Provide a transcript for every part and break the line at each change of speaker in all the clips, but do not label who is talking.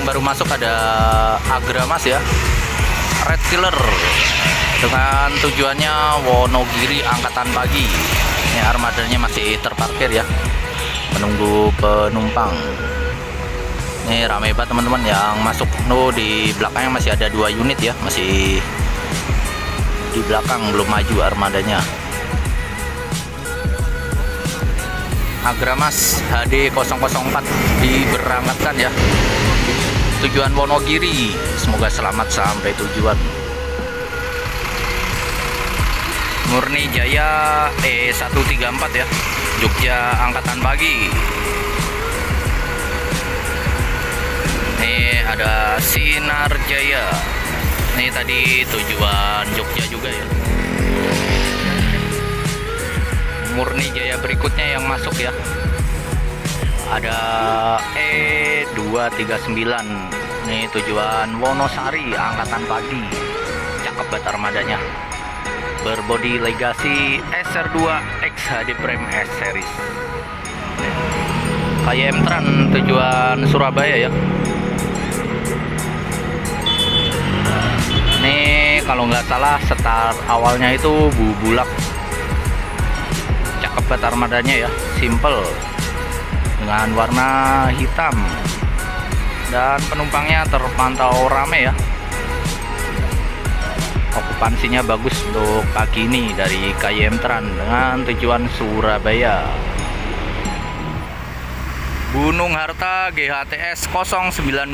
baru masuk ada Agramas ya, Red Killer dengan tujuannya Wonogiri angkatan pagi. Ini armadanya masih terparkir ya, menunggu penumpang. Ini ramai banget teman-teman yang masuk. Di belakangnya masih ada 2 unit ya, masih di belakang, belum maju armadanya. Agramas HD 004 diberangkatkan ya, tujuan Wonogiri. Semoga selamat sampai tujuan. Murni Jaya E134 ya, Jogja angkatan pagi. Ini ada Sinar Jaya. Ini tadi tujuan Jogja juga ya. Murni Jaya berikutnya yang masuk ya, ada E239. Ini tujuan Wonosari angkatan pagi. Cakep banget armadanya, berbodi Legacy SR2 XHD Prime S series. KYM Tran tujuan Surabaya ya. Ini kalau nggak salah start awalnya itu Bubulak. Cakep banget armadanya ya, simple dengan warna hitam, dan penumpangnya terpantau rame ya. Okupansinya bagus untuk pagi ini dari KYM Tran dengan tujuan Surabaya. Gunung Harta GHTS 019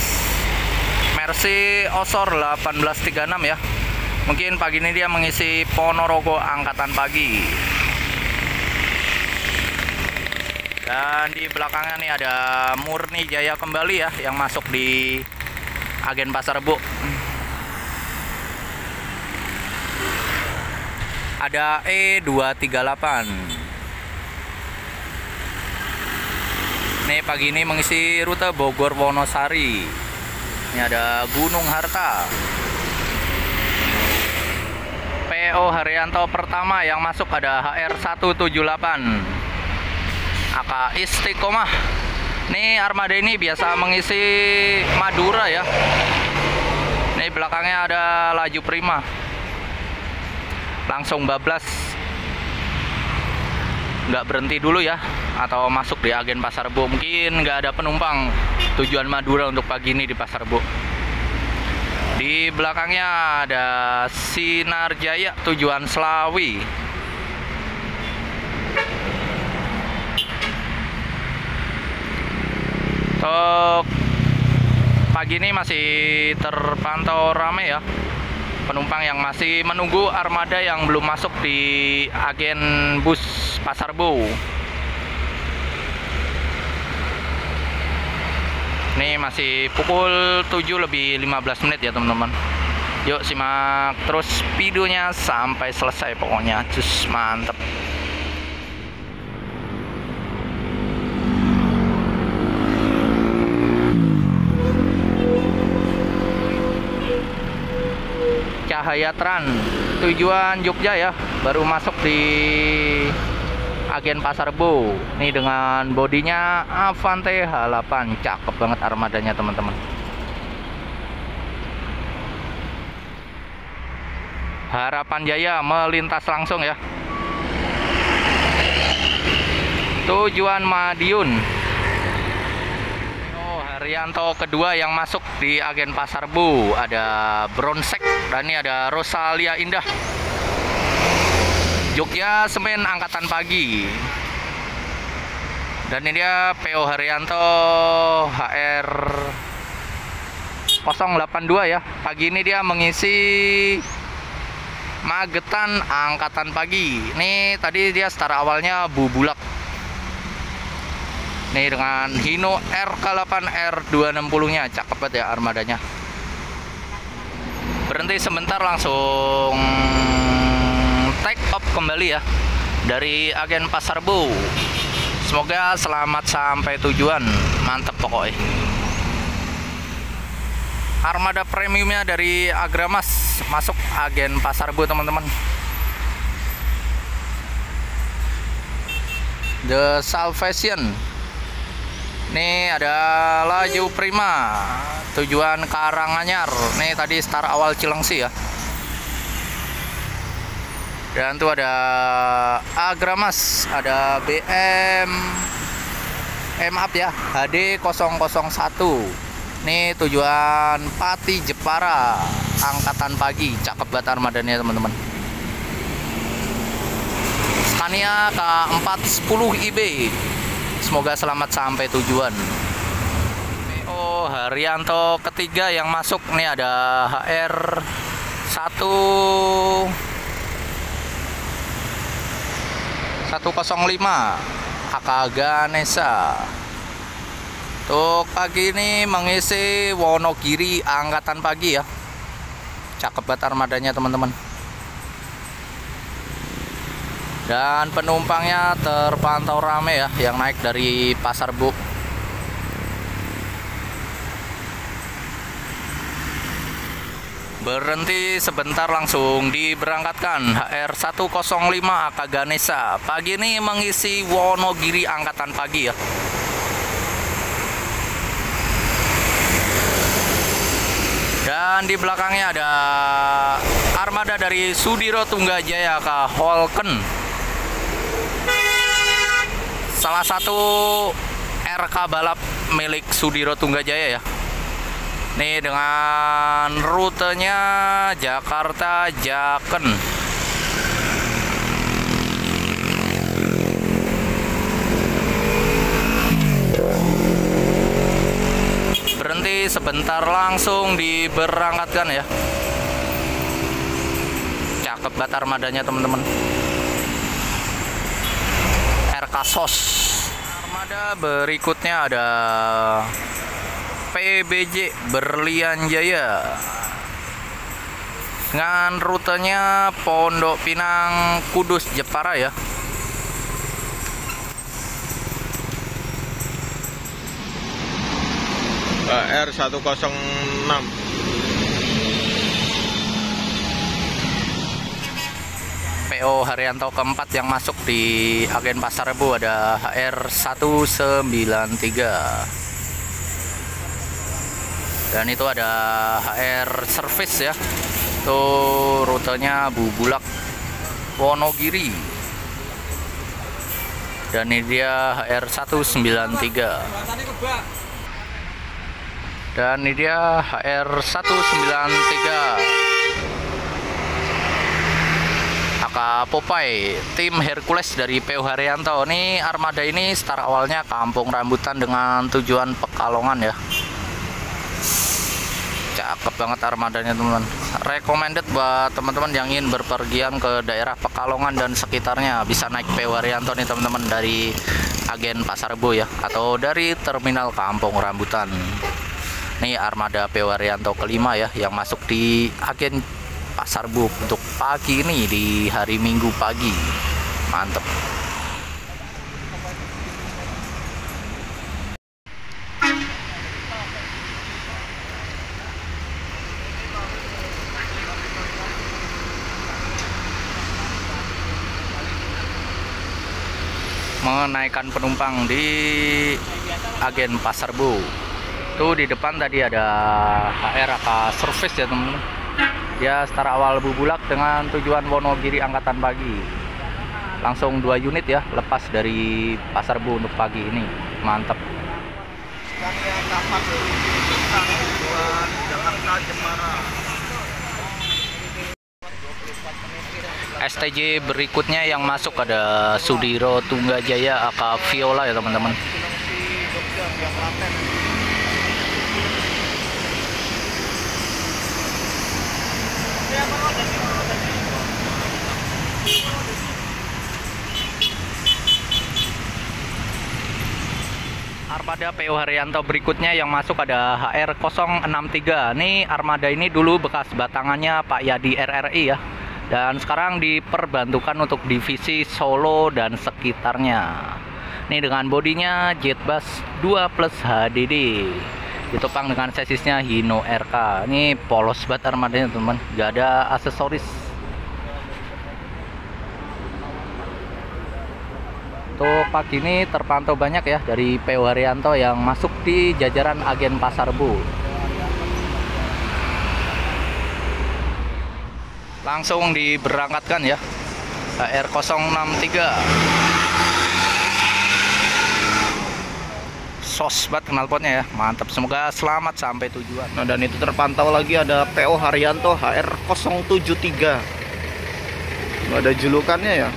Mercy Osor 1836 ya. Mungkin pagi ini dia mengisi Ponorogo angkatan pagi. Dan di belakangnya nih ada Murni Jaya kembali ya, yang masuk di agen Pasar Rebo. Ada E238. Nih pagi ini mengisi rute Bogor Wonosari. Ini ada Gunung Harta. PO Haryanto pertama yang masuk ada HR178. AK Istiqomah. Nih armada ini biasa mengisi Madura ya. Nih belakangnya ada Laju Prima. Langsung bablas, nggak berhenti dulu ya, atau masuk di agen Pasar Rebo. Mungkin nggak ada penumpang tujuan Madura untuk pagi ini di Pasar Rebo. Di belakangnya ada Sinar Jaya tujuan Slawi. Untuk pagi ini masih terpantau ramai ya, penumpang yang masih menunggu armada yang belum masuk di agen bus Pasar Rebo. Ini masih pukul 7:15 ya teman-teman. Yuk simak terus videonya sampai selesai pokoknya. Cus, mantep. Cahaya Tran tujuan Jogja ya, baru masuk di agen Pasar Rebo. Ini dengan bodinya Avante H8. Cakep banget armadanya teman-teman. Harapan Jaya melintas langsung ya, tujuan Madiun. Haryanto kedua yang masuk di agen Pasar Rebo, ada Bronsek, dan ini ada Rosalia Indah. Jogja Semen angkatan pagi. Dan ini dia PO Haryanto HR 082 ya. Pagi ini dia mengisi Magetan angkatan pagi. Ini tadi dia start awalnya Bubulak. Nih dengan Hino RK8 R260-nya, cakep banget ya armadanya. Berhenti sebentar langsung take off kembali ya dari agen Pasar Rebo. Semoga selamat sampai tujuan, mantep pokoknya. Armada premiumnya dari Agramas masuk agen Pasar Rebo teman-teman. The Salvation Nih ada laju Prima tujuan Karanganyar. Nih tadi start awal Cilengsi ya. Dan tuh ada Agramas, ada BM MAP ya, HD 001. Nih tujuan Pati Jepara, angkatan pagi, cakep banget armadanya teman-teman. Scania K410IB, semoga selamat sampai tujuan. Oh, Haryanto ketiga yang masuk nih ada HR 105 AK Ganesha. Untuk pagi ini mengisi Wonogiri angkatan pagi ya. Cakep banget armadanya teman-teman. Dan penumpangnya terpantau rame ya, yang naik dari Pasar Bu. Berhenti sebentar langsung diberangkatkan HR 105 AK Ganesha. Pagi ini mengisi Wonogiri angkatan pagi ya. Dan di belakangnya ada armada dari Sudiro Tunggajaya ke Holken. Salah satu RK balap milik Sudiro Tunggajaya ya. Nih dengan rutenya Jakarta Jaken. Berhenti sebentar langsung diberangkatkan ya. Cakep banget armadanya teman-teman. RK SOS. Armada berikutnya ada PBJ Berlian Jaya dengan rutenya Pondok Pinang Kudus Jepara ya.
R106
PO Haryanto keempat yang masuk di agen Pasar Rebo ada HR193. Dan itu ada HR Service ya. Itu rutenya Bubulak Wonogiri. Dan ini dia HR193. Dan ini dia HR193 AK Popeye tim Hercules dari PO Haryanto. Ini armada ini start awalnya Kampung Rambutan dengan tujuan Pekalongan ya. Cakep banget armadanya teman-teman. Recommended buat teman-teman yang ingin berpergian ke daerah Pekalongan dan sekitarnya, bisa naik PO Haryanto nih teman-teman dari agen Pasar Rebo ya, atau dari terminal Kampung Rambutan. Ini armada PO Haryanto kelima ya yang masuk di agen Pasar Rebo untuk pagi ini di hari Minggu pagi. Mantep. Menaikkan penumpang di agen Pasar Rebo. Tuh di depan tadi ada HRK Service ya teman-teman. Dia start awal Bubulak dengan tujuan Wonogiri angkatan pagi. Langsung 2 unit ya lepas dari Pasar Rebo untuk pagi ini. Mantap. STJ berikutnya yang masuk ada Sudiro Tunggajaya AK Viola ya teman-teman. Armada PO Haryanto berikutnya yang masuk ada HR063. Nih armada ini dulu bekas batangannya Pak Yadi RRI ya. Dan sekarang diperbantukan untuk divisi Solo dan sekitarnya. Ini dengan bodinya Jetbus 2 plus HDD. Ditopang dengan sesisnya Hino RK. Ini polos banget armadanya teman-teman, gak ada aksesoris. Untuk pagi ini terpantau banyak ya dari PO Haryanto yang masuk di jajaran agen Pasar Rebo. Langsung diberangkatkan ya HR063. Sos banget knalpotnya ya, mantap. Semoga selamat sampai tujuan.
Nah, dan itu terpantau lagi ada PO Haryanto HR073. Ada julukannya ya.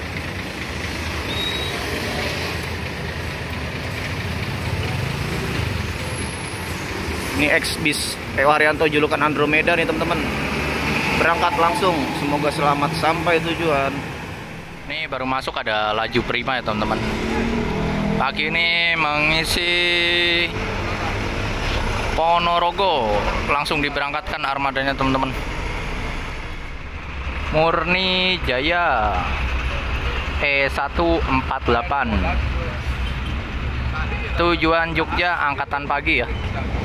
Ini ex-bis PO Haryanto julukan Andromeda nih teman-teman. Berangkat langsung, semoga selamat sampai tujuan.
Ini baru masuk ada laju prima ya teman-teman. Pagi ini mengisi Ponorogo, langsung diberangkatkan armadanya teman-teman. Murni Jaya E148. Tujuan Jogja angkatan pagi ya.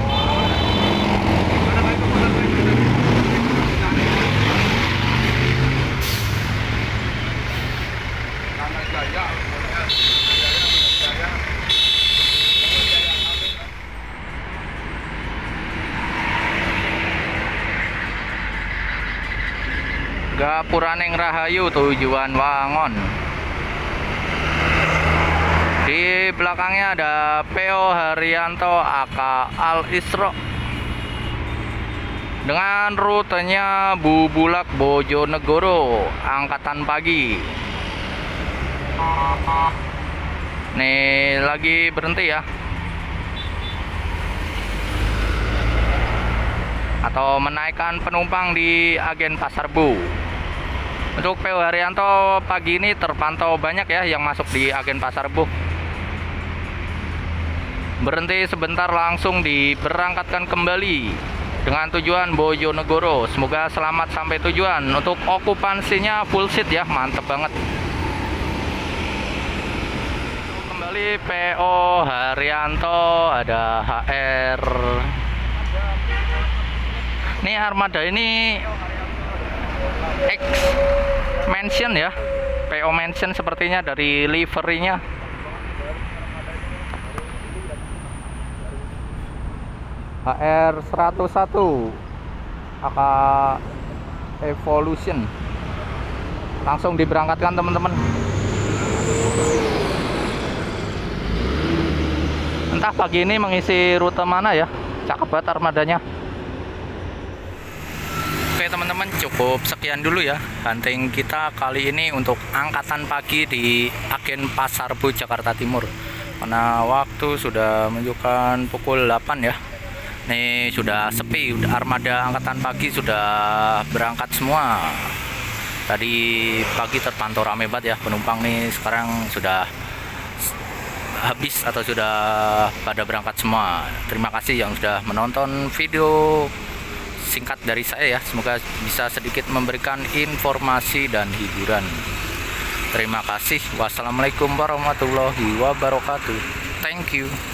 Gapuraning Rahayu tujuan Wangon. Di belakangnya ada PO Haryanto AK Al Isra dengan rutenya Bubulak Bojonegoro angkatan pagi. Nih lagi berhenti ya, atau menaikkan penumpang di agen Pasar Rebo. Untuk PO Haryanto pagi ini terpantau banyak ya yang masuk di agen Pasar Rebo. Berhenti sebentar langsung diberangkatkan kembali dengan tujuan Bojonegoro. Semoga selamat sampai tujuan. Untuk okupansinya full seat ya, mantep banget. Kembali PO Haryanto, ada HR. Ini armada ini X Mansion ya, PO Mansion sepertinya dari liverynya. HR101 AK Evolution, langsung diberangkatkan teman-teman. Entah pagi ini mengisi rute mana ya, cakep banget armadanya. Oke teman-teman, cukup sekian dulu ya hunting kita kali ini untuk angkatan pagi di agen Pasar Rebo Jakarta Timur. Karena waktu sudah menunjukkan pukul 8 ya. Nih sudah sepi, armada angkatan pagi sudah berangkat semua. Tadi pagi terpantau rame banget ya penumpang, nih sekarang sudah habis atau sudah pada berangkat semua. Terima kasih yang sudah menonton video singkat dari saya ya, semoga bisa sedikit memberikan informasi dan hiburan. Terima kasih. Wassalamualaikum warahmatullahi wabarakatuh. Thank you.